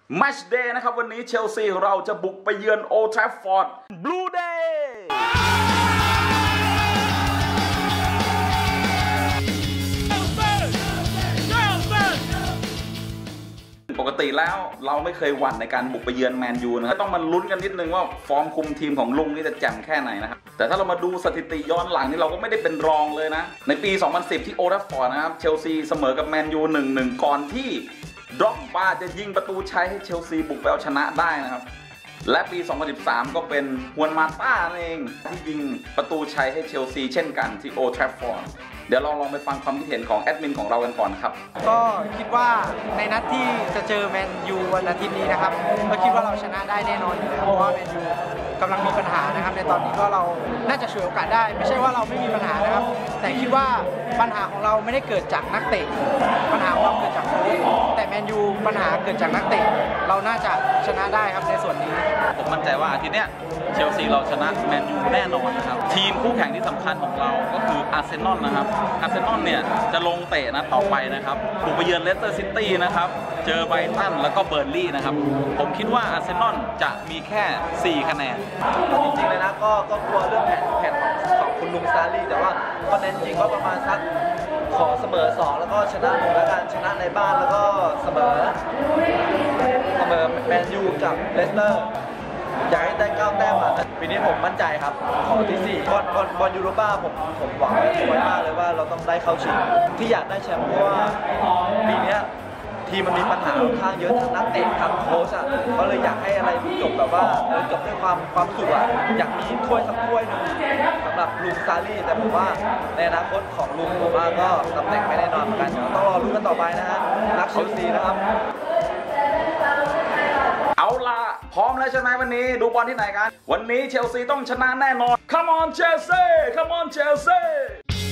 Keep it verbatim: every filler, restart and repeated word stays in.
แมตช์เดย์นะครับวันนี้เชลซีของเราจะบุกไปเยือนโอลด์แทราฟฟอร์ดบลูเดย์ปกติแล้วเราไม่เคยหวั่นในการบุกไปเยือนแมนยูนะครับต้องมาลุ้นกันนิดนึงว่าฟอร์มคุมทีมของลุงนี่จะแจ่มแค่ไหนนะครับแต่ถ้าเรามาดูสถิติย้อนหลังนี่เราก็ไม่ได้เป็นรองเลยนะในปีสองพันสิบที่โอลด์แทราฟฟอร์ดนะครับเชลซีเสมอกับแมนยู หนึ่งหนึ่ง ก่อนที่ด็อกบาจะยิงประตูชัยให้เชลซีบุกไปเอาชนะได้นะครับและปีสองพันสิบสามก็เป็นฮวนมาต้าเองที่ยิงประตูชัยให้เชลซีเช่นกันที่โอลด์แทราฟฟอร์ดเดี๋ยวลองลองไปฟังความคิดเห็นของแอดมินของเรากันก่อนครับก็คิดว่าในนัดที่จะเจอแมนยูวันอาทิตย์นี้นะครับก็คิดว่าเราชนะได้แน่นอนอยู่แล้วเพราะว่าแมนยูกำลังมีปัญหานะครับในตอนนี้ก็เราน่าจะฉวยโอกาสได้ไม่ใช่ว่าเราไม่มีปัญหานะครับแต่คิดว่าปัญหาของเราไม่ได้เกิดจากนักเตะปัญหาของเราเกิดจากโค้ชแต่แมนยูปัญหาเกิดจากนักเตะเราน่าจะชนะได้ครับในส่วนนี้ผมมั่นใจว่าอาทิตย์เนี้ยเชลซีเราชนะแมนยูแน่นอนนะครับทีมคู่แข่งที่สำคัญของเราก็คืออาร์เซนอลนะครับอาร์เซนอลเนี่ยจะลงเตะนะต่อไปนะครับบุกไปเยือนเลสเตอร์ซิตี้นะครับเจอไบรตันแล้วก็เบิร์นลี่นะครับผมคิดว่าอาร์เซนอลจะมีแค่สี่คะแนนจริงๆเลยนะก็ก็กลัวเรื่องแผนแผนของของคุณลุงซารี่แต่ว่าก็เน้นจริงก็ประมาณสักขอเสมอสองแล้วก็ชนะหนึ่งแล้วกันชนะในบ้านแล้วก็เสมอเสมอแมนยูกับเลสเตอร์อยากให้ได้เก้าแต้มอ่ะปีนี้ผมมั่นใจครับขอที่สี่บอลบอลบอลยูโรป้าผมผมหวังไว้มากเลยว่าเราต้องได้เข้าชิงที่อยากได้แชมป์เพราะว่าปีนี้ทีมมันมีปัญหาค่อนข้างเยอะทั้งนักเตะทั้งโค้ชอ่ะก็เลยอยากให้อะไรจบแบบว่าจบด้วยความความสุขอ่ะอยากมีถ้วยสักถ้วยหนึ่งสำหรับลุงซารี่แต่ผมว่าในอนาคตของลุงผมว่าก็ตำแหน่งไม่แน่นอนเหมือนกันต้องรอรุ้นกันต่อไปนะฮะรักเชลซีนะครับเอาล่ะพร้อมแล้วใช่ไหมวันนี้ดูบอลที่ไหนกันวันนี้เชลซีต้องชนะแน่นอน Come on Chelsea Come on Chelsea